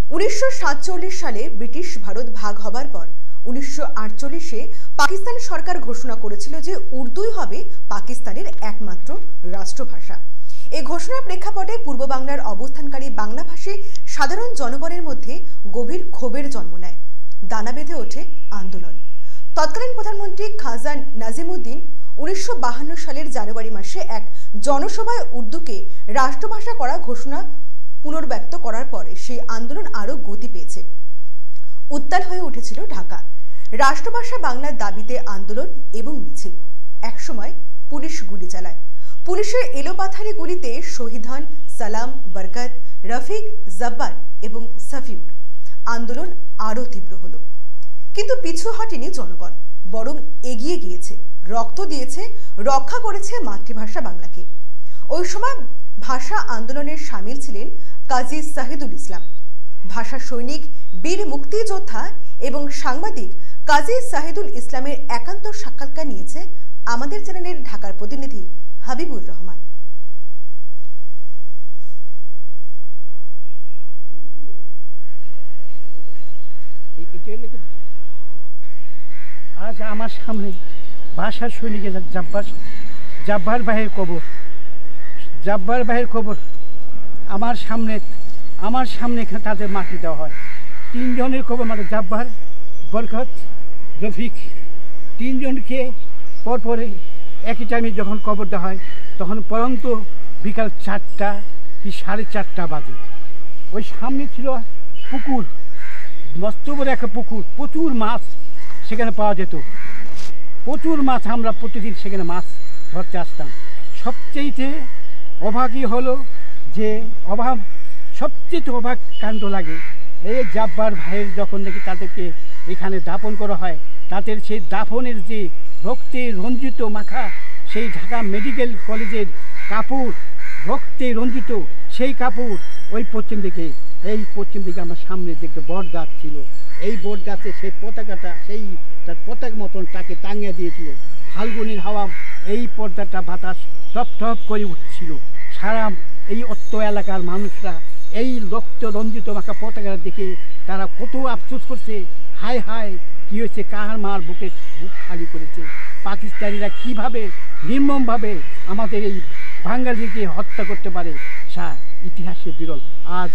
1947 সালে ব্রিটিশ ভারত ভাগ হবার পর 1948-এ পাকিস্তান সরকার ঘোষণা করেছিল যে উর্দুই হবে পাকিস্তানের একমাত্র রাষ্ট্রভাষা। এই ঘোষণার প্রেক্ষাপটে পূর্ব বাংলার অবস্থানকারী বাংলাভাষী সাধারণ জনগণের মধ্যে গভীর ক্ষোভের জন্ম নেয়। দানা বেঁধে ওঠে আন্দোলন। তৎকালীন প্রধানমন্ত্রী খাজা নাজিমুদ্দিন 1952 সালের জানুয়ারি মাসে এক জনসভায় উর্দুকে রাষ্ট্রভাষা করা ঘোষণা পুনর্ব্যক্ত করার পরে সেই আন্দোলন আরও গতি পেয়েছে। উত্তাল হয়ে উঠেছিল ঢাকা। রাষ্ট্রভাষা বাংলার দাবিতে আন্দোলন এবং মিছিল। একসময় পুলিশ গুলি চালায়। পুলিশের এলোপাথারি গুলিতে শহীদ হন সালাম, বরকত, রফিক, জব্বার এবং সাফিউর। আন্দোলন আরও তীব্র হলো, কিন্তু পিছু হটেনি জনগণ, বরং এগিয়ে গিয়েছে, রক্ত দিয়েছে, রক্ষা করেছে মাতৃভাষা বাংলাকে। ওই সময় ভাষা আন্দোলনের সামিল ছিলেন কাজী সাহিদুল ইসলাম, ভাষা সৈনিক, বীর মুক্তিযোদ্ধা এবং সাংবাদিক কাজী সাহিদুল ইসলামের একান্ত সাক্ষাৎকার নিয়েছে আমাদের চ্যানেলের ঢাকার প্রতিনিধি হাবিবুর রহমান। আজ আমার সামনে ভাষা সৈনিকের জব্বার ভাইয়ের কবর, জব্বার ভাইয়ের কবর আমার সামনে তাদের মাটি দেওয়া হয়। তিনজনের কবর, মানে জব্বার, বরকত, রফিক, তিনজনকে পরপরে একই টাইমে যখন কবর দেওয়া হয় তখন পরন্ত বিকাল 4টা কি 4:30 বাজে। ওই সামনে ছিল পুকুর, মস্ত বড় একটা পুকুর, প্রচুর মাছ সেখানে পাওয়া যেত, প্রচুর মাছ। আমরা প্রতিদিন সেখানে মাছ ধরতে আসতাম। সবচেয়ে অবাকই হলো যে সবচেয়ে অবাক কাণ্ড লাগে এই জব্বার ভাইয়ের যখন নাকি তাদেরকে এখানে দাফন করা হয়, তাদের সেই দাফনের যে রক্তে রঞ্জিত মাখা সেই ঢাকা মেডিকেল কলেজের কাপড়, রক্তে রঞ্জিত সেই কাপড় এই পশ্চিম দিকে আমার সামনে যে একটা বট গাছ ছিল, এই বট গাছে সেই পতাকাটা, সেই তার পতাকা মতন তাকে টাঙিয়ে দিয়েছিল। ফাল্গুনের হাওয়া এই পর্দাটা বাতাস টপ টপ করে উঠছিল। সারা এই অত্য এলাকার মানুষরা এই রক্ত রঞ্জিত মাখা পতাকা দেখে তারা কত আফসোস করছে, হায় হায় কী হয়েছে, কার মার বুক খালি করেছে। পাকিস্তানিরা কীভাবে নির্মমভাবে আমাদের এই বাঙালিকে হত্যা করতে পারে, ইতিহাসে বিরল। আজ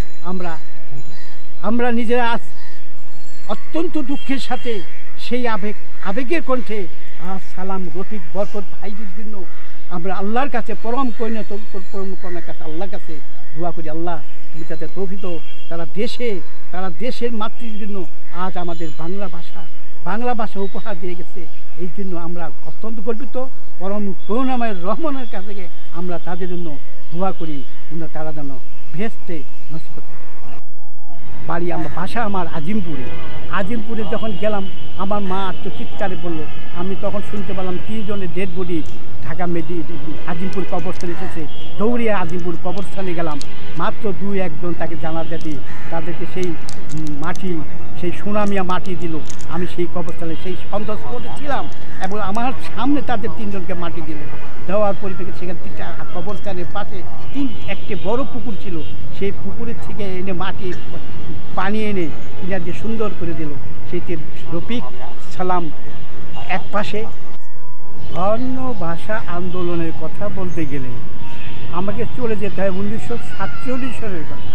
আমরা নিজেরা আজ অত্যন্ত দুঃখের সাথে সেই আবেগের কণ্ঠে আজ সালাম, রফিক, বরকত ভাইদের জন্য আমরা আল্লাহর কাছে পরম করুণার কাছে আল্লাহর কাছে দোয়া করি, আল্লাহ তুমি তাতে তৌফিক, তারা দেশের মাতৃর জন্য আজ আমাদের বাংলা ভাষা উপহার দিয়ে গেছে। এই জন্য আমরা অত্যন্ত গর্বিত। পরম করুণাময় রহমানের কাছে আমরা তাদের জন্য দোয়া করি, তারা যেন ভেস্তে নষ্ট বাড়ি। আমার বাসা আমার আজিমপুরে যখন গেলাম আমার মা আত্মচিৎকারে বললো, আমি তখন শুনতে পেলাম 3 জনের ডেড বডি ঢাকা আজিমপুর কবরস্থানে এসেছে। দৌড়িয়ে আজিমপুর কবরস্থানে গেলাম, মাত্র 2-1 জন তাকে জানাজা দিয়ে তাদেরকে সেই মাটি, সেই সুনামিয়া মাটি দিল। আমি সেই কবরস্থানে সেই সন্তোষ করেছিলাম এবং আমার সামনে তাদের 3 জনকে মাটি দিল। দেওয়ার পরিপ্রেক্ষিতে সেখানে কবরস্থানের পাশে একটি বড় পুকুর ছিল, সেই পুকুরের থেকে এনে মাটি পানি এনে যে সুন্দর করে দিল। সেইটি রফিক, সালাম এক পাশে। অন্য ভাষা আন্দোলনের কথা বলতে গেলে আমাকে চলে যেতে হয় 1947 সনের কথা।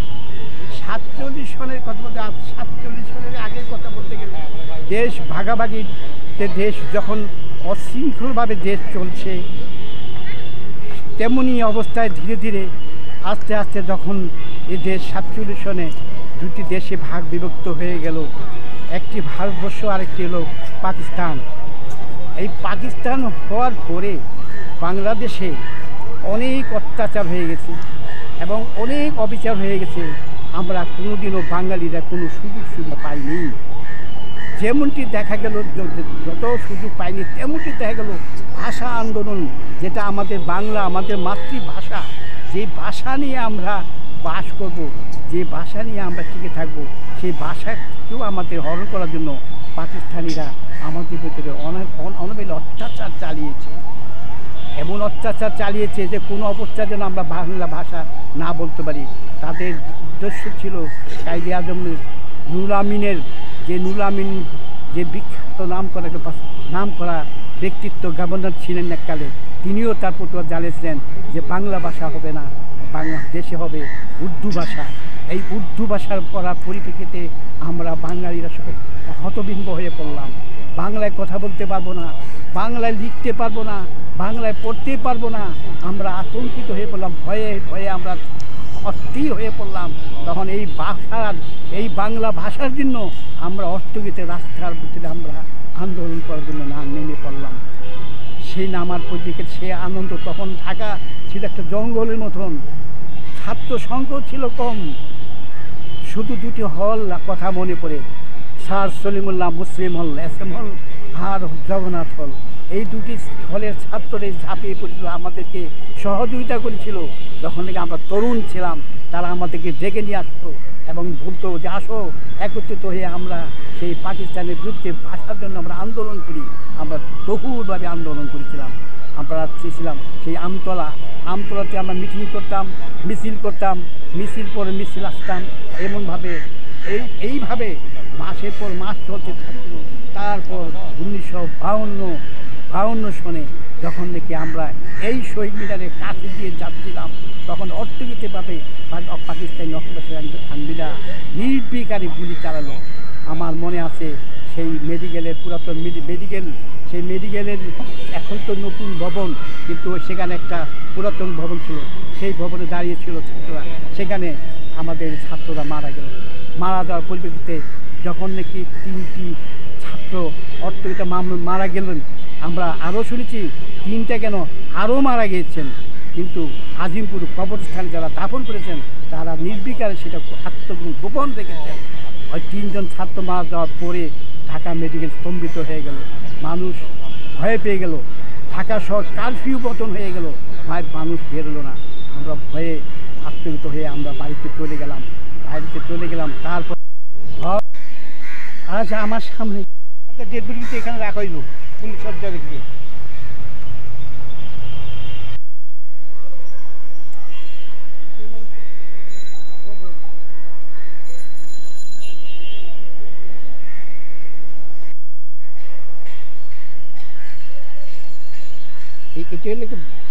47 সনের কথা বলতে 47 সনের আগের কথা বলতে গেলে দেশ ভাগাভাগিতে, দেশ যখন অশৃঙ্খলভাবে দেশ চলছে, তেমনি অবস্থায় ধীরে ধীরে আস্তে আস্তে যখন এই দেশ 47 সনে 2টি দেশে ভাগ বিভক্ত হয়ে গেল, একটি ভারতবর্ষ আরেকটি হলো পাকিস্তান। এই পাকিস্তান হওয়ার পরে বাংলাদেশে অনেক অত্যাচার হয়ে গেছে এবং অনেক অবিচার হয়ে গেছে। আমরা কোনোদিনও বাঙালিরা কোনো সুযোগ সুবিধা পাইনি। যেমনটি দেখা গেল, যত সুযোগ পাইনি তেমনটি দেখা গেল ভাষা আন্দোলন, যেটা আমাদের বাংলা, আমাদের মাতৃভাষা, যে ভাষা নিয়ে আমরা বাস করব, যে ভাষা নিয়ে আমরা টিকে থাকবো, সেই ভাষাকেও আমাদের হরণ করার জন্য পাকিস্তানিরা আমাদের ভিতরে অনবিল অত্যাচার চালিয়েছে। এমন অত্যাচার চালিয়েছে যে কোনো অবস্থা যেন আমরা বাংলা ভাষা না বলতে পারি। তাদের উদ্দেশ্য ছিল কায়েদে আজমের নুরুল আমিনের যে বিখ্যাত নাম করা ব্যক্তিত্ব গভর্নর ছিলেন এককালে, তিনিও তার পটুয়া জ্বালিয়েছিলেন যে বাংলা ভাষা হবে না, বাংলাদেশে হবে উর্দু ভাষা। এই উর্দু ভাষার পড়ার পরিপ্রেক্ষিতে আমরা বাঙালিরা সব হতবিম্ব হয়ে পড়লাম। বাংলায় কথা বলতে পারবো না, বাংলায় লিখতে পারবো না, বাংলায় পড়তে পারবো না। আমরা আতঙ্কিত হয়ে পড়লাম, ভয়ে ভয়ে আমরা অস্থির হয়ে পড়লাম। তখন এই বাংলা ভাষার জন্য আমরা অস্থগিতে রাস্তার ভিতরে আমরা আন্দোলন করার জন্য নেমে পড়লাম। সেই নামার পরিপ্রেক্ষিতে সে আনন্দ, তখন ঢাকা ছিল একটা জঙ্গলের মতন, ছাত্র সংখ্যা ছিল কম, শুধু দুটি হল কথা মনে পড়ে, স্যার সলিমুল্লাহ মুসলিম হল, SM হল আর জগন্নাথ হল। এই দুটি হলের ছাত্রদের ঝাঁপিয়ে পড়েছিল, আমাদেরকে সহযোগিতা করেছিল। যখন থেকে আমরা তরুণ ছিলাম, তারা আমাদেরকে ডেকে নিয়ে আসতো এবং বলতো যে আসো, একত্রিত হয়ে আমরা সেই পাকিস্তানের বিরুদ্ধে ভাষার জন্য আমরা আন্দোলন করি। আমরা বহুভাবে আন্দোলন করেছিলাম। আমরা চেয়েছিলাম সেই আমতলাতে আমরা মিটিং করতাম, মিছিল পরে মিছিল আসতাম। এমনভাবে এইভাবে মাসের পর মাস চলতে থাকল। তারপর 1952 সনে যখন নাকি আমরা এই শহীদ মিনারের কাছে দিয়ে যাচ্ছিলাম, তখন অর্থনীতিভাবে পাকিস্তানি আনবিরা নির্বিকারে গুলি চালালো। আমার মনে আছে সেই মেডিকেলের পুরাতন সেই মেডিকেলের এখন তো নতুন ভবন, কিন্তু সেখানে একটা পুরাতন ভবন ছিল, সেই ভবনে দাঁড়িয়েছিল ছাত্ররা। সেখানে আমাদের ছাত্ররা মারা যাওয়ার পরিপ্রেক্ষিতে যখন নাকি 3টি ছাত্র অর্থনীতি মারা গেলেন, আমরা আরও শুনেছি 3টা কেন আরও মারা গিয়েছেন। কিন্তু আজিমপুর কবরস্থানে যারা দাফন করেছেন তারা নির্বিকারে সেটা গোপন রেখেছেন। ওই 3 জন ছাত্র মারা যাওয়ার পরে ঢাকা মেডিকেল স্তম্ভিত হয়ে গেল, মানুষ ভয় পেয়ে গেল, ঢাকা শহর কারফিউ পতন হয়ে গেল, মানুষ বেরোলো না। আমরা ভয়ে আতঙ্কিত হয়ে আমরা বাড়িতে চলে গেলাম। তারপর আজ আমার সামনে ডেড বডিতে এখানে রাখা হইল পুলিশ সজ্জা রেখে। এটা হলো